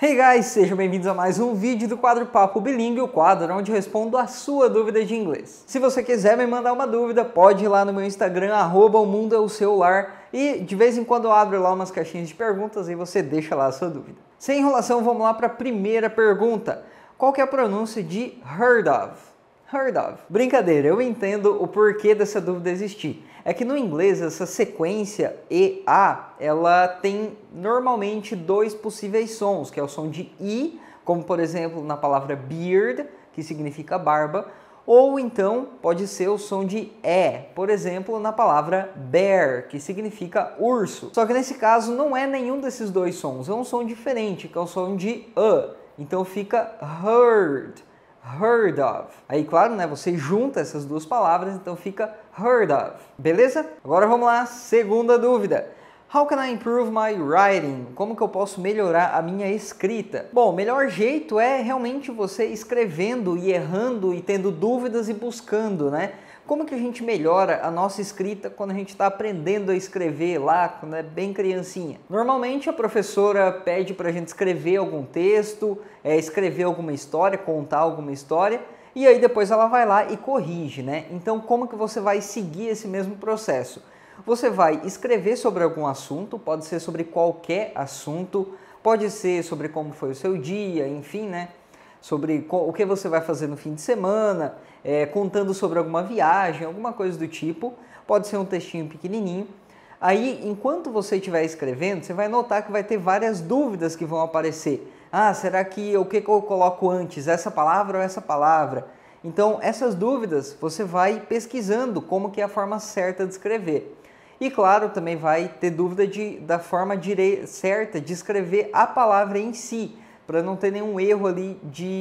Hey guys, sejam bem-vindos a mais um vídeo do quadro Papo Bilíngue, o quadro onde eu respondo a sua dúvida de inglês. Se você quiser me mandar uma dúvida, pode ir lá no meu Instagram, @omundoeocelular, e de vez em quando eu abro lá umas caixinhas de perguntas e você deixa lá a sua dúvida. Sem enrolação, vamos lá para a primeira pergunta. Qual que é a pronúncia de heard of? Heard of. Brincadeira, eu entendo o porquê dessa dúvida existir. É que no inglês essa sequência EA, ela tem normalmente dois possíveis sons, que é o som de I, como por exemplo na palavra beard, que significa barba, ou então pode ser o som de E, por exemplo na palavra bear, que significa urso. Só que nesse caso não é nenhum desses dois sons, é um som diferente, que é o som de Então fica heard. Heard of. Aí, claro, né, você junta essas duas palavras, então fica heard of. Beleza? Agora vamos lá, segunda dúvida. How can I improve my writing? Como que eu posso melhorar a minha escrita? Bom, o melhor jeito é realmente você escrevendo e errando e tendo dúvidas e buscando, né? Como que a gente melhora a nossa escrita quando a gente está aprendendo a escrever lá, quando é bem criancinha? Normalmente a professora pede para a gente escrever algum texto, escrever alguma história, contar alguma história, e aí depois ela vai lá e corrige, né? Então como que você vai seguir esse mesmo processo? Você vai escrever sobre algum assunto, pode ser sobre qualquer assunto, pode ser sobre como foi o seu dia, enfim, né? Sobre o que você vai fazer no fim de semana, contando sobre alguma viagem, alguma coisa do tipo. Pode ser um textinho pequenininho. Aí, enquanto você estiver escrevendo, você vai notar que vai ter várias dúvidas que vão aparecer. Ah, será que o que eu coloco antes? Essa palavra ou essa palavra? Então, essas dúvidas você vai pesquisando como que é a forma certa de escrever. E claro, também vai ter dúvida da forma certa de escrever a palavra em si, para não ter nenhum erro ali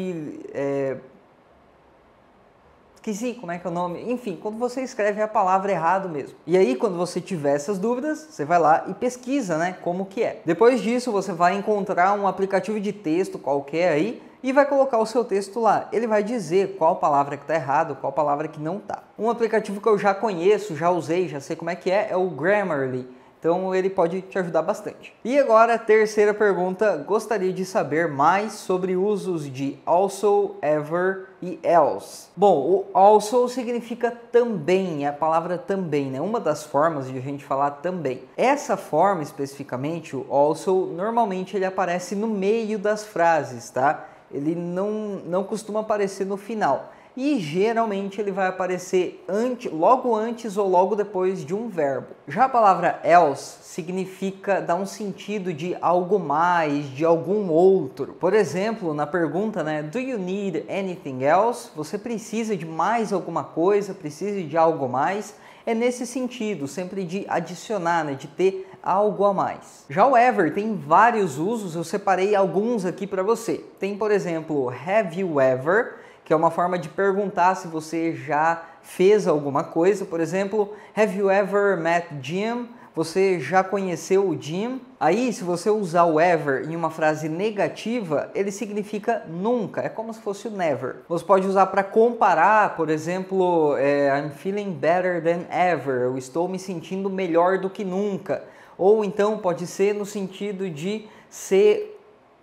esqueci como é que é o nome. Enfim, quando você escreve a palavra errado mesmo. E aí, quando você tiver essas dúvidas, você vai lá e pesquisa, né, como que é. Depois disso, você vai encontrar um aplicativo de texto qualquer aí e vai colocar o seu texto lá. Ele vai dizer qual palavra que está errado, qual palavra que não está. Um aplicativo que eu já conheço, já usei, já sei como é que é o Grammarly. Então ele pode te ajudar bastante. E agora, terceira pergunta, gostaria de saber mais sobre usos de also, ever e else. Bom, o also significa também, é a palavra também, né? Uma das formas de a gente falar também. Essa forma especificamente, o also, normalmente ele aparece no meio das frases, tá? Ele não costuma aparecer no final. E geralmente ele vai aparecer logo antes ou logo depois de um verbo. Já a palavra else significa dar um sentido de algo mais, de algum outro. Por exemplo, na pergunta, né, do you need anything else? Você precisa de mais alguma coisa, precisa de algo mais? É nesse sentido, sempre de adicionar, né, de ter algo a mais. Já o ever tem vários usos, eu separei alguns aqui para você. Tem, por exemplo, have you ever, que é uma forma de perguntar se você já fez alguma coisa. Por exemplo, have you ever met Jim? Você já conheceu o Jim? Aí, se você usar o ever em uma frase negativa, ele significa nunca, é como se fosse o never. Você pode usar para comparar, por exemplo, I'm feeling better than ever, eu estou me sentindo melhor do que nunca. Ou então pode ser no sentido de ser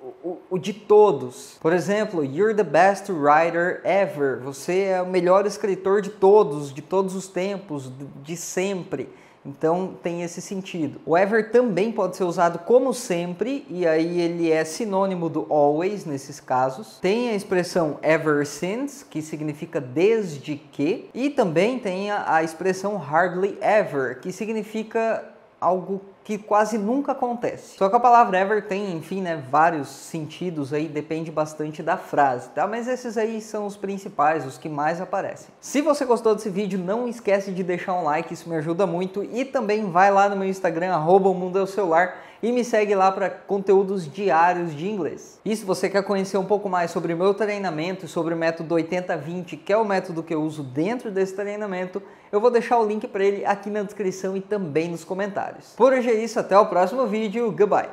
o de todos. Por exemplo, you're the best writer ever. Você é o melhor escritor de todos os tempos, de sempre. Então tem esse sentido. O ever também pode ser usado como sempre, e aí ele é sinônimo do always nesses casos. Tem a expressão ever since, que significa desde que, e também tem a expressão hardly ever, que significa algo que quase nunca acontece. Só que a palavra ever tem, enfim, né, vários sentidos aí, depende bastante da frase, tá? Mas esses aí são os principais, os que mais aparecem. Se você gostou desse vídeo, não esquece de deixar um like, isso me ajuda muito, e também vai lá no meu Instagram, @omundoeocelular, e me segue lá para conteúdos diários de inglês. E se você quer conhecer um pouco mais sobre o meu treinamento e sobre o método 80-20, que é o método que eu uso dentro desse treinamento, eu vou deixar o link para ele aqui na descrição e também nos comentários. Por hoje é isso, até o próximo vídeo, goodbye!